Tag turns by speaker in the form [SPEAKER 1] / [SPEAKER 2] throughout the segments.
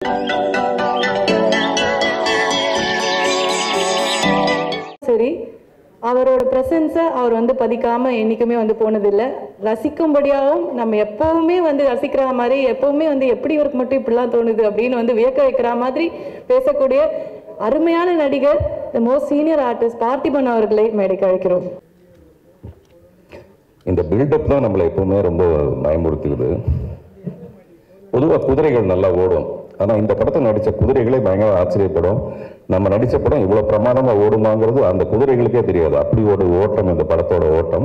[SPEAKER 1] சரி, அவரோட பிரசன்ஸை அவர் வந்து பதிக்காமல் என்றைக்குமே வந்து போனதில்லை. ரசிக்கும்படியாகவும் நம்ம எப்போவுமே வந்து ரசிக்கிற மாதிரி, எப்போவுமே வந்து எப்படி இவருக்கு மட்டும் இப்படிலாம் தோணுது அப்படின்னு வந்து வியக்க வைக்கிற மாதிரி பேசக்கூடிய அருமையான நடிகர், the most senior artist Parthiban அவர்களை மேடைக்கு அழைக்கிறோம்.
[SPEAKER 2] இந்த பில்டப் தான் நம்மளை எப்பவுமே ரொம்ப பயமுறுத்துது. பொதுவாக குதிரைகள் நல்லா ஓடும், ஆனால் இந்த படத்தை நடித்த குதிரைகளே பயங்கர ஆச்சரியப்படும். நம்ம நடித்த படம் இவ்வளோ பிரமாதமாக ஓடுமாங்கிறது அந்த குதிரைகளுக்கே தெரியாது. அப்படி ஒரு ஓட்டம் இந்த படத்தோட ஓட்டம்.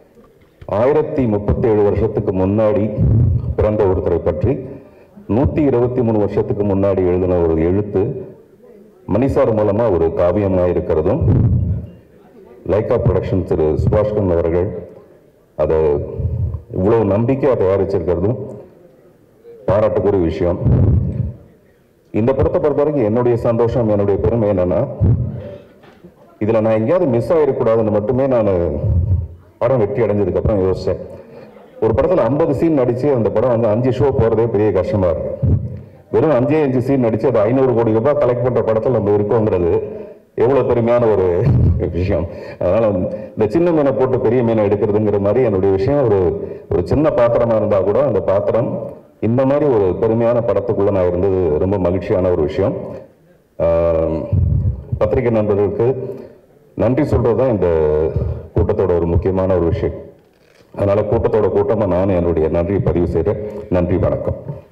[SPEAKER 2] 1037 வருஷத்துக்கு முன்னாடி பிறந்த ஒருத்தரை பற்றி 123 வருஷத்துக்கு முன்னாடி எழுதின ஒரு எழுத்து மணிசார் மூலமாக ஒரு காவியமாக இருக்கிறதும், லைக்கா ப்ரொடக்ஷன் திரு சுபாஷ்கன் அவர்கள் அதை இவ்வளவு நம்பிக்கையாக தயாரிச்சிருக்கிறதும் பாராட்டுக்குரிய விஷயம். இந்த படத்தை பொறுத்த வரைக்கும் என்னுடைய சந்தோஷம், என்னுடைய பெருமை என்னன்னா, இதில் நான் எங்கேயாவது மிஸ் ஆகிடக்கூடாதுன்னு மட்டுமே நான் படம் வெற்றி அடைஞ்சதுக்கு அப்புறம் யோசித்தேன். ஒரு படத்தில் 50 சீன் நடித்து அந்த படம் வந்து 5 ஷோ போகிறதே பெரிய கஷ்டமாக இருக்கு. வெறும் 5 சீன் நடித்து அது 500 கோடி ரூபாய் கலெக்ட் பண்ணுற படத்தில் நம்ம இருக்கோங்கிறது எவ்வளோ பெருமையான ஒரு விஷயம். அதனால் இந்த சின்ன மீனை போட்டு பெரிய மீனை எடுக்கிறதுங்கிற மாதிரி என்னுடைய விஷயம் ஒரு சின்ன பாத்திரமாக இருந்தால் கூட அந்த பாத்திரம் இந்த மாதிரி ஒரு பெருமையான படத்துக்குள்ளே நான் இருந்தது ரொம்ப மகிழ்ச்சியான ஒரு விஷயம். பத்திரிகை நண்பர்களுக்கு நன்றி சொல்கிறது தான் இந்த கூட்டத்தோட ஒரு முக்கியமான ஒரு விஷயம். அதனால் கூட்டத்தோட கூட்டமாக நான் என்னுடைய நன்றியை பதிவு செய்கிறேன். நன்றி, வணக்கம்.